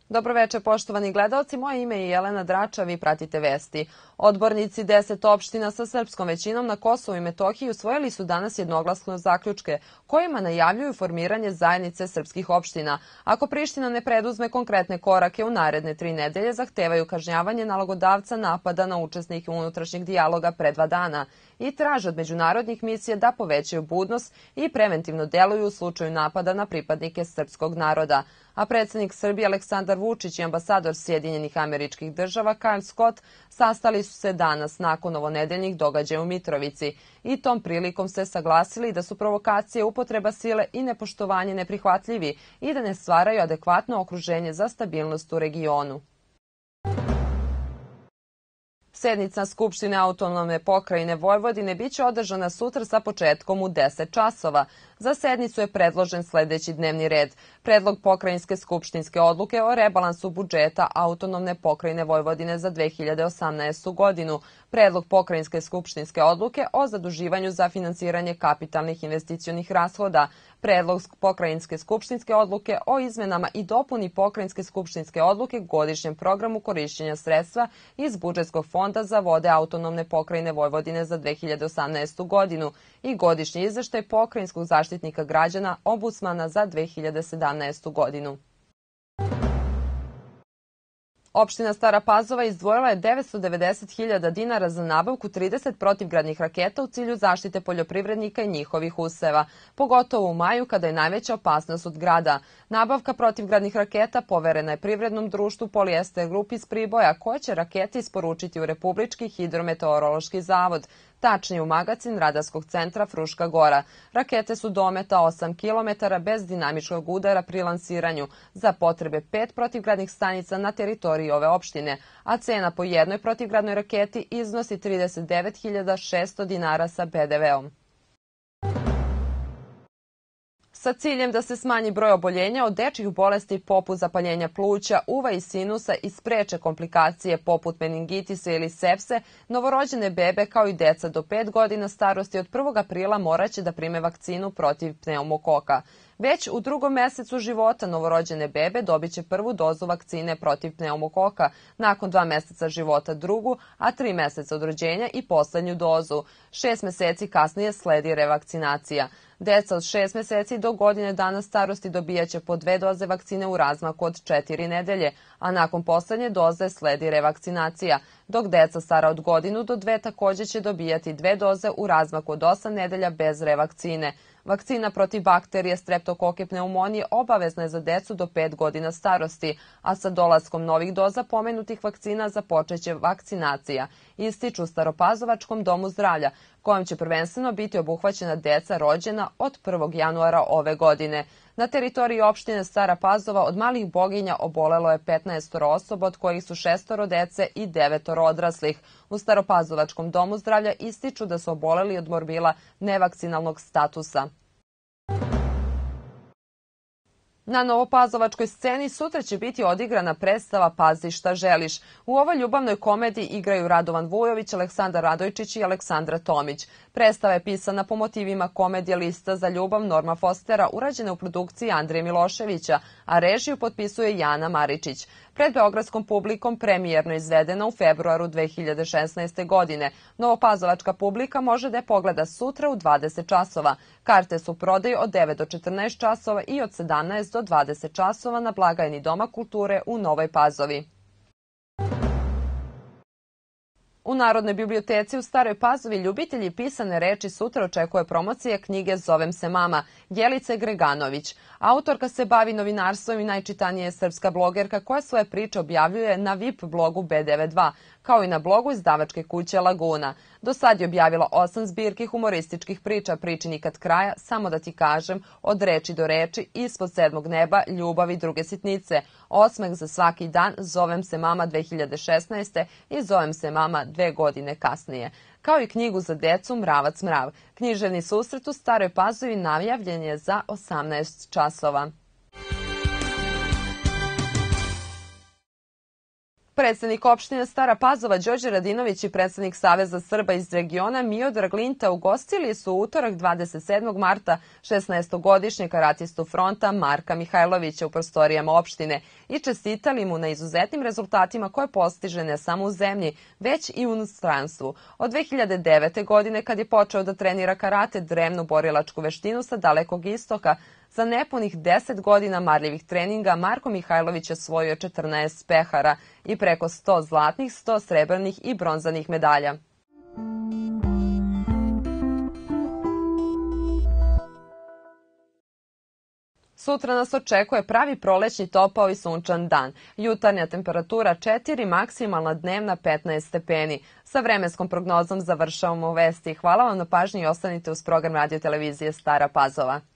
Dobroveče, poštovani gledaoci. Moje ime je Jelena Drača, vi pratite vesti. Odbornici 10 opština sa srpskom većinom na Kosovu i Metohiji usvojili su danas jednoglasno zaključke kojima najavljuju formiranje zajednice srpskih opština. Ako Priština ne preduzme konkretne korake u naredne 3 nedelje, zahtevaju kažnjavanje nalogodavca napada na učesnike unutrašnjeg dijaloga pre 2 dana i traže od međunarodnih misija da povećaju budnost i preventivno deluju u slučaju napada na pripadnike srpskog naroda. A predsjednik Srbije Aleksandar Vučić i ambasador Sjedinjenih Američkih Država Kyle Scott sastali su se danas nakon novonedeljnih događaja u Mitrovici i tom prilikom se saglasili da su provokacije, upotreba sile i nepoštovanje neprihvatljivi i da ne stvaraju adekvatno okruženje za stabilnost u regionu. Sednica Skupštine autonomne pokrajine Vojvodine biće održana sutra sa početkom u 10 časova. Za sednicu je predložen sledeći dnevni red. Predlog pokrajinske skupštinske odluke o rebalansu budžeta autonomne pokrajine Vojvodine za 2018. godinu. Predlog pokrajinske skupštinske odluke o zaduživanju za finansiranje kapitalnih investicionih rashoda. Predlog pokrajinske skupštinske odluke o izmenama i dopuni pokrajinske skupštinske odluke godišnjem programu korišćenja sredstva iz budžetskog fonda za vode autonomne pokrajine Vojvodine za 2018. godinu i godišnji izveštaj pokrajinskog zaštitnika građana Ombudsmana za 2017. godinu. Opština Stara Pazova izdvojila je 990.000 dinara za nabavku 30 protivgradnih raketa u cilju zaštite poljoprivrednika i njihovih useva, pogotovo u maju kada je najveća opasnost od grada. Nabavka protivgradnih raketa poverena je privrednom društvu Polijester Grup iz Priboja, koje će rakete isporučiti u Republički hidrometeorološki zavod, tačnije u magacin radarskog centra Fruška Gora. Rakete su dometa 8 km bez dinamičkog udara pri lansiranju za potrebe 5 protivgradnih stanica na teritoriji ove opštine, a cena po jednoj protivgradnoj raketi iznosi 39.600 dinara sa PDV-om. Sa ciljem da se smanji broj oboljenja od dečjih bolesti poput zapaljenja pluća, uva i sinusa i spreče komplikacije poput meningitisa ili sepse, novorođene bebe kao i deca do 5 godina starosti od 1. aprila moraće da prime vakcinu protiv pneumokoka. Već u 2. mesecu života novorođene bebe dobiće prvu dozu vakcine protiv pneumokoka, nakon 2 meseca života drugu, a 3 meseca od rođenja i poslednju dozu. 6 meseci kasnije sledi revakcinacija. Deca od 6 meseci do godine dana starosti dobijaće po 2 doze vakcine u razmaku od 4 nedelje, a nakon poslednje doze sledi revakcinacija, dok deca stara od godinu do 2 takođe će dobijati 2 doze u razmaku od 8 nedelja bez revakcine. Vakcina protiv bakterije streptokoke pneumonije obavezna je za decu do 5 godina starosti, a sa dolaskom novih doza pomenutih vakcina započeće vakcinacija, ističu u Staropazovačkom domu zdravlja, kojom će prvenstveno biti obuhvaćena deca rođena od 1. januara ove godine. Na teritoriji opštine Stara Pazova od malih boginja obolelo je 15 osoba, od kojih su 6 dece i 9 odraslih. U Staropazovačkom domu zdravlja ističu da su oboleli od morbila nevakcinalnog statusa. Na novopazovačkoj sceni sutra će biti odigrana predstava Pazi šta želiš. U ovoj ljubavnoj komediji igraju Radovan Vujović, Aleksandar Radojčić i Aleksandra Tomić. Predstava je pisana po motivima komedije Lista za ljubav Norma Fostera, urađena u produkciji Andrije Miloševića, a režiju potpisuje Jana Maričić. Pred beogradskom publikom premijerno izvedena u februaru 2016. godine. Novopazovačka publika može da je pogleda sutra u 20 časova. Karte su u prodaju od 9 do 14 časova i od 17 do 20 časova na blagajni Doma kulture u Novoj Pazovi. U Narodnoj biblioteci u Staroj Pazovi ljubitelji pisane reči sutra očekuje promocija knjige Zovem se mama, Jelice Greganović. Autorka se bavi novinarstvom i najčitanija je srpska blogerka koja svoje priče objavljuje na VIP blogu B92, kao i na blogu izdavačke kuće Laguna. Do sad je objavila 8 zbirki humorističkih priča, Priči nikad kraja, Samo da ti kažem, Od reči do reči, Ispod sedmog neba, Ljubav i druge sitnice, Osmeh za svaki dan, Zovem se mama 2016. i Zovem se mama 2 godine kasnije, kao i knjigu za decu Mravac mrav. Književni susret u Staroj Pazovi najavljen je za 18 časova. Predsednik opštine Stara Pazova Đorđe Radinović i predsednik Saveza Srba iz regiona Miodrag Linta ugostili su u utorak 27. marta 16-godišnjeg karatistu fronta Marka Mihajlovića u prostorijama opštine i čestitali mu na izuzetnim rezultatima koje postiže ne samo u zemlji, već i u inostranstvu. Od 2009. godine, kad je počeo da trenira karate, drevnu borilačku veštinu sa Dalekog istoka, za nepunih 10 godina marljivih treninga Marko Mihajlović je osvojio 14 pehara i preko 100 zlatnih, 100 srebrnih i bronzanih medalja. Sutra nas očekuje pravi prolećni topao i sunčan dan. Jutarnja temperatura 4, maksimalna dnevna 15 stepeni. Sa vremenskom prognozom završavamo vesti. Hvala vam na pažnji i ostanite uz program radio televizije Stara Pazova.